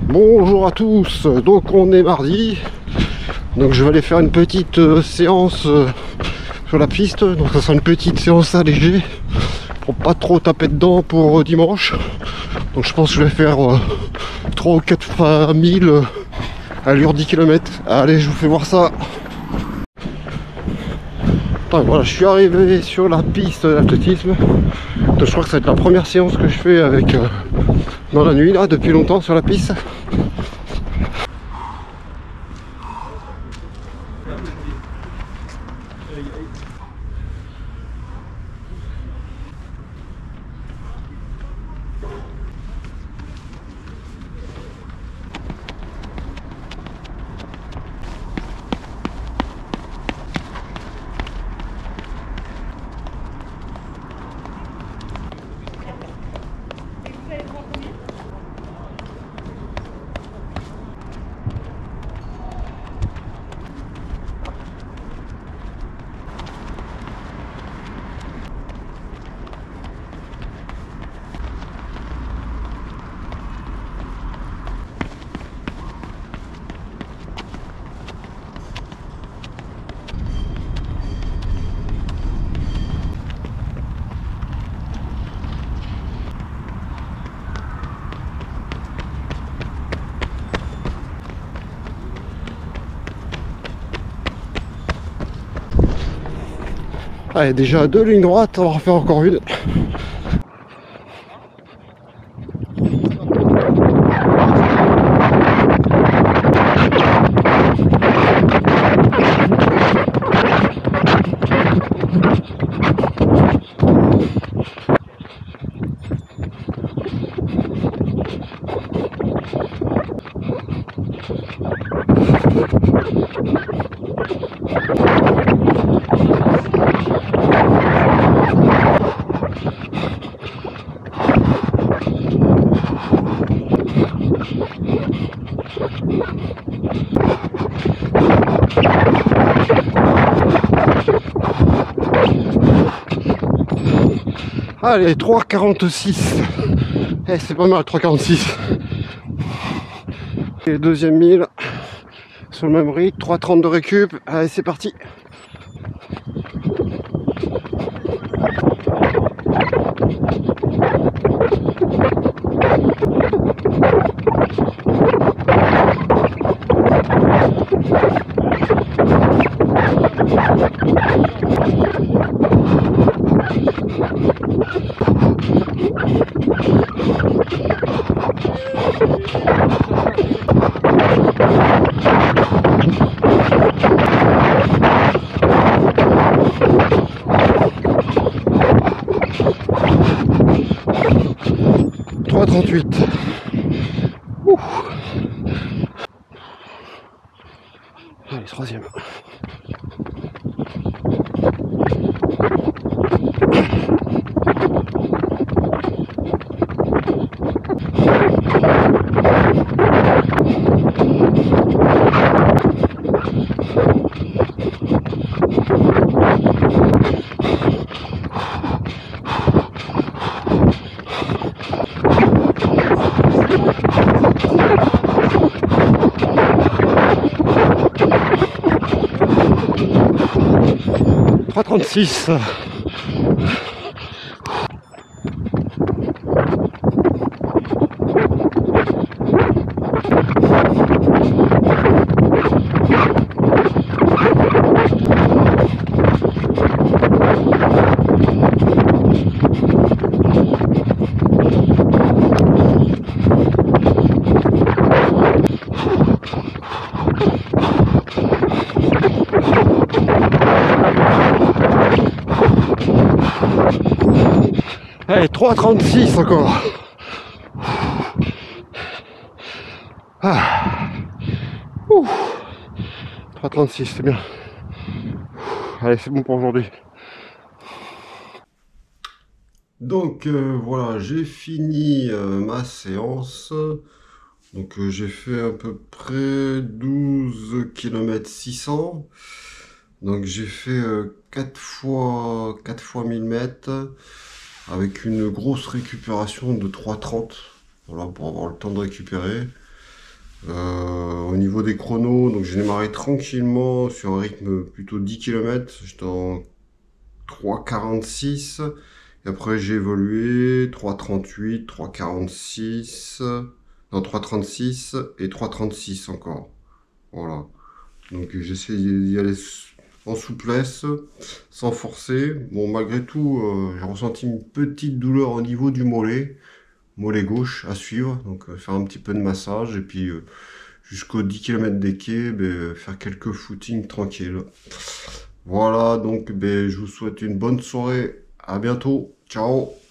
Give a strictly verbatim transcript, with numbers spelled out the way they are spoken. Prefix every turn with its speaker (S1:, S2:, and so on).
S1: Bonjour à tous, donc on est mardi, donc je vais aller faire une petite euh, séance euh, sur la piste, donc ça sera une petite séance allégée pour pas trop taper dedans pour euh, dimanche. Donc je pense que je vais faire euh, trois ou quatre fois mille euh, à l'heure dix kilomètres. Allez, je vous fais voir ça. Donc voilà, je suis arrivé sur la piste d'athlétisme. Donc je crois que ça va être la première séance que je fais avec euh, dans la nuit là, depuis longtemps sur la piste. Allez, déjà deux lignes droites, on va en refaire encore une. Allez, trois quarante-six. Eh, c'est pas mal, trois quarante-six. Et deuxième mille sur le même rythme, trois trente de récup. Allez, c'est parti. trois trente-huit. Ouh. Allez, troisième. trois trente-six. Allez, trois trente-six encore. Ah. trois trente-six, c'est bien. Allez, c'est bon pour aujourd'hui. Donc euh, voilà, j'ai fini euh, ma séance. Donc euh, j'ai fait à peu près douze kilomètres six cents. Donc j'ai fait euh, quatre fois quatre fois mille mètres avec une grosse récupération de trois trente. Voilà, pour avoir le temps de récupérer. Euh, au niveau des chronos, donc j'ai démarré tranquillement sur un rythme plutôt dix kilomètres. J'étais en trois quarante-six. Et après j'ai évolué trois trente-huit, trois quarante-six, non trois trente-six et trois trente-six encore. Voilà. Donc j'essaie d'y aller en souplesse, sans forcer. Bon, malgré tout, euh, j'ai ressenti une petite douleur au niveau du mollet, mollet gauche à suivre. Donc euh, faire un petit peu de massage et puis euh, jusqu'aux dix kilomètres des quais, ben, faire quelques footings tranquilles. Voilà, donc ben, je vous souhaite une bonne soirée. À bientôt. Ciao.